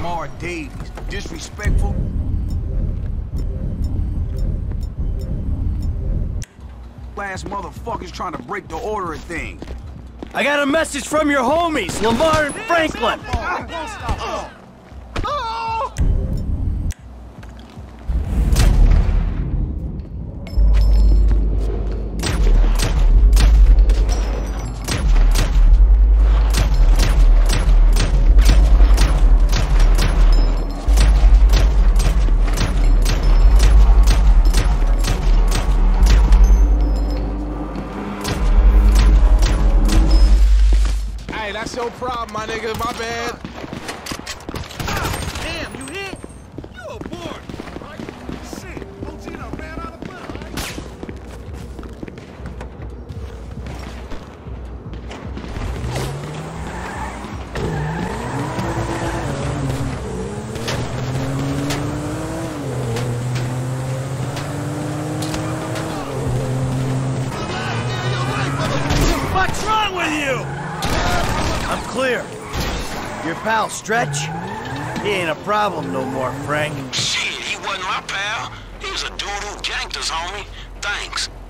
Lamar Davies. Disrespectful. Last motherfuckers trying to break the order of things. I got a message from your homies, Lamar and Franklin. That's your problem, my nigga. My bad. Damn, you hit? You aboard. Right? Shit, OG done ran out of blood. What's wrong with you? I'm clear. Your pal Stretch? He ain't a problem no more, Frank. Shit, he wasn't my pal. He was a dude who ganked us, homie. Thanks.